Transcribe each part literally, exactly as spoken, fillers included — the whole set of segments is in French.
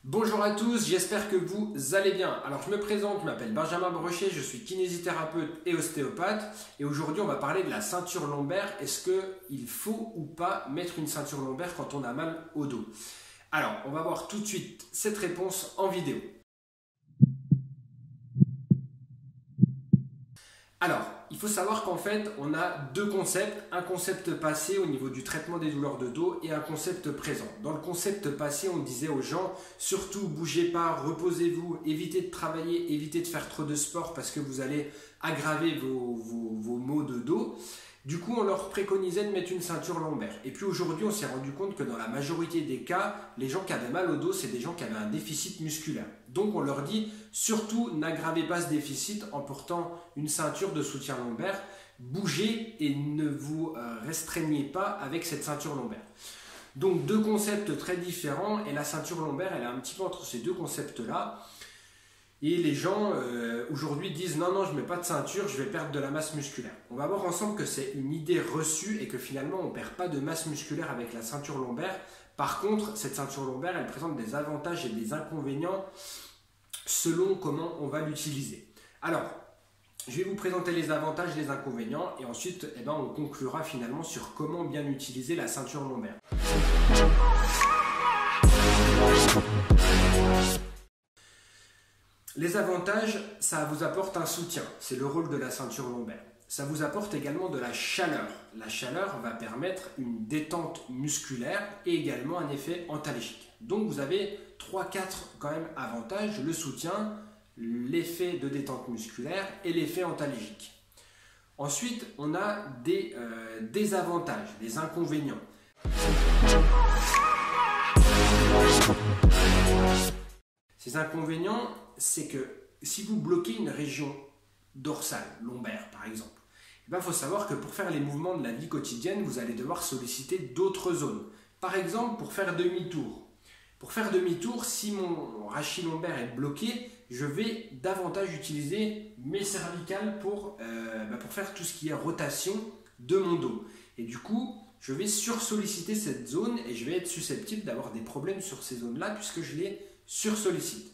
Bonjour à tous, j'espère que vous allez bien. Alors je me présente, je m'appelle Benjamin Brochet, je suis kinésithérapeute et ostéopathe et aujourd'hui on va parler de la ceinture lombaire. Est-ce qu'il faut ou pas mettre une ceinture lombaire quand on a mal au dos? Alors on va voir tout de suite cette réponse en vidéo. Alors, il faut savoir qu'en fait, on a deux concepts, un concept passé au niveau du traitement des douleurs de dos et un concept présent. Dans le concept passé, on disait aux gens, surtout bougez pas, reposez-vous, évitez de travailler, évitez de faire trop de sport parce que vous allez aggraver vos, vos, vos maux de dos. Du coup, on leur préconisait de mettre une ceinture lombaire. Et puis aujourd'hui, on s'est rendu compte que dans la majorité des cas, les gens qui avaient mal au dos, c'est des gens qui avaient un déficit musculaire. Donc on leur dit, surtout n'aggravez pas ce déficit en portant une ceinture de soutien lombaire. Bougez et ne vous restreignez pas avec cette ceinture lombaire. Donc deux concepts très différents et la ceinture lombaire, elle est un petit peu entre ces deux concepts-là. Et les gens euh, aujourd'hui disent non, non, je ne mets pas de ceinture, je vais perdre de la masse musculaire. On va voir ensemble que c'est une idée reçue et que finalement on ne perd pas de masse musculaire avec la ceinture lombaire. Par contre, cette ceinture lombaire, elle présente des avantages et des inconvénients selon comment on va l'utiliser. Alors, je vais vous présenter les avantages et les inconvénients et ensuite eh ben, on conclura finalement sur comment bien utiliser la ceinture lombaire. Les avantages, ça vous apporte un soutien, c'est le rôle de la ceinture lombaire. Ça vous apporte également de la chaleur. La chaleur va permettre une détente musculaire et également un effet antalgique. Donc vous avez trois quatre quand même avantages, le soutien, l'effet de détente musculaire et l'effet antalgique. Ensuite, on a des euh, désavantages, des inconvénients. Ces inconvénients, c'est que si vous bloquez une région dorsale, lombaire par exemple, il ben, faut savoir que pour faire les mouvements de la vie quotidienne, vous allez devoir solliciter d'autres zones. Par exemple, pour faire demi-tour. Pour faire demi-tour, si mon rachis lombaire est bloqué, je vais davantage utiliser mes cervicales pour, euh, ben, pour faire tout ce qui est rotation de mon dos. Et du coup, je vais sursolliciter cette zone et je vais être susceptible d'avoir des problèmes sur ces zones-là puisque je les sursollicite.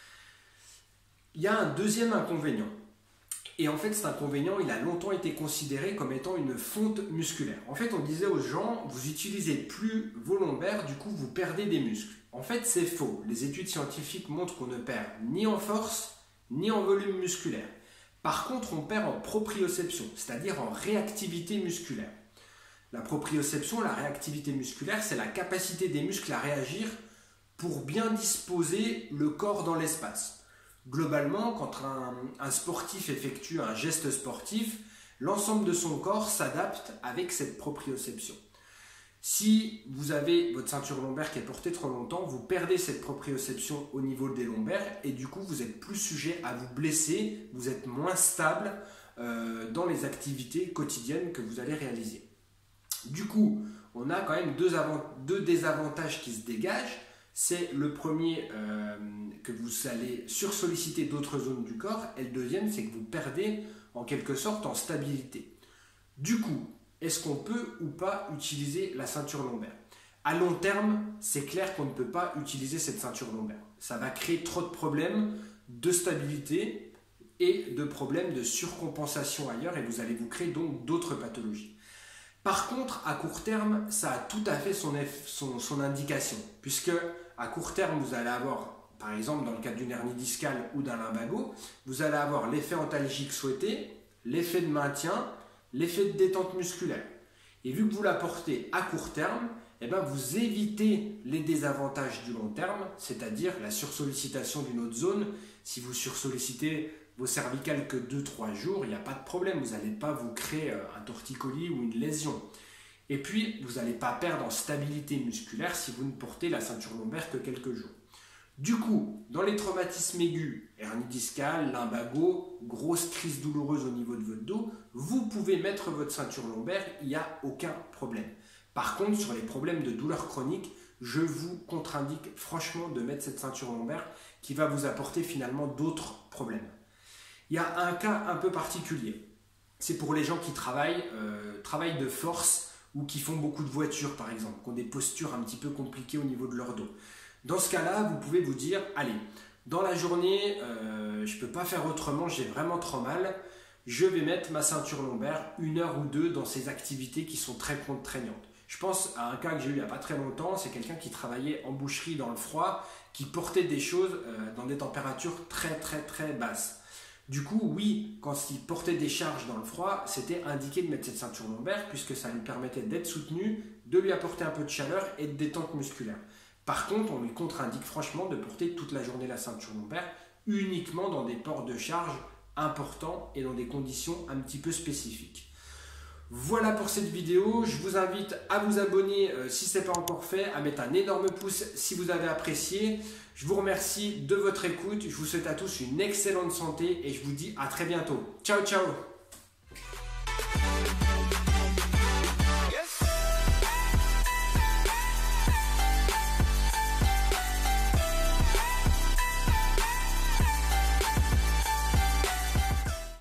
Il y a un deuxième inconvénient. Et en fait, cet inconvénient, il a longtemps été considéré comme étant une fonte musculaire. En fait, on disait aux gens, vous n'utilisez plus vos lombaires, du coup, vous perdez des muscles. En fait, c'est faux. Les études scientifiques montrent qu'on ne perd ni en force, ni en volume musculaire. Par contre, on perd en proprioception, c'est-à-dire en réactivité musculaire. La proprioception, la réactivité musculaire, c'est la capacité des muscles à réagir pour bien disposer le corps dans l'espace. Globalement, quand un, un sportif effectue un geste sportif, l'ensemble de son corps s'adapte avec cette proprioception. Si vous avez votre ceinture lombaire qui est portée trop longtemps, vous perdez cette proprioception au niveau des lombaires et du coup vous êtes plus sujet à vous blesser, vous êtes moins stable euh, dans les activités quotidiennes que vous allez réaliser. Du coup, on a quand même deux, deux désavantages qui se dégagent. C'est le premier, euh, que vous allez sursolliciter d'autres zones du corps, et le deuxième, c'est que vous perdez en quelque sorte en stabilité. Du coup, est-ce qu'on peut ou pas utiliser la ceinture lombaire? À long terme, c'est clair qu'on ne peut pas utiliser cette ceinture lombaire. Ça va créer trop de problèmes de stabilité et de problèmes de surcompensation ailleurs, et vous allez vous créer donc d'autres pathologies. Par contre, à court terme, ça a tout à fait son, son, son indication, puisque à court terme, vous allez avoir, par exemple, dans le cadre d'une hernie discale ou d'un lumbago, vous allez avoir l'effet antalgique souhaité, l'effet de maintien, l'effet de détente musculaire. Et vu que vous la portez à court terme, eh ben, vous évitez les désavantages du long terme, c'est-à-dire la sursollicitation d'une autre zone. Si vous sursollicitez vos cervicales que deux trois jours, il n'y a pas de problème, vous n'allez pas vous créer un torticolis ou une lésion. Et puis, vous n'allez pas perdre en stabilité musculaire si vous ne portez la ceinture lombaire que quelques jours. Du coup, dans les traumatismes aigus, hernie discale, lumbago, grosse crise douloureuse au niveau de votre dos, vous pouvez mettre votre ceinture lombaire, il n'y a aucun problème. Par contre, sur les problèmes de douleurs chroniques, je vous contre-indique franchement de mettre cette ceinture lombaire qui va vous apporter finalement d'autres problèmes. Il y a un cas un peu particulier. C'est pour les gens qui travaillent, euh, travaillent de force ou qui font beaucoup de voitures par exemple, qui ont des postures un petit peu compliquées au niveau de leur dos. Dans ce cas-là, vous pouvez vous dire, allez, dans la journée, euh, je ne peux pas faire autrement, j'ai vraiment trop mal, je vais mettre ma ceinture lombaire une heure ou deux dans ces activités qui sont très contraignantes. Je pense à un cas que j'ai eu il n'y a pas très longtemps, c'est quelqu'un qui travaillait en boucherie dans le froid, qui portait des choses euh, dans des températures très très très basses. Du coup, oui, quand il portait des charges dans le froid, c'était indiqué de mettre cette ceinture lombaire puisque ça lui permettait d'être soutenu, de lui apporter un peu de chaleur et de détente musculaire. Par contre, on lui contre-indique franchement de porter toute la journée la ceinture lombaire uniquement dans des ports de charge importants et dans des conditions un petit peu spécifiques. Voilà pour cette vidéo, je vous invite à vous abonner euh, si ce n'est pas encore fait, à mettre un énorme pouce si vous avez apprécié. Je vous remercie de votre écoute, je vous souhaite à tous une excellente santé et je vous dis à très bientôt. Ciao ciao.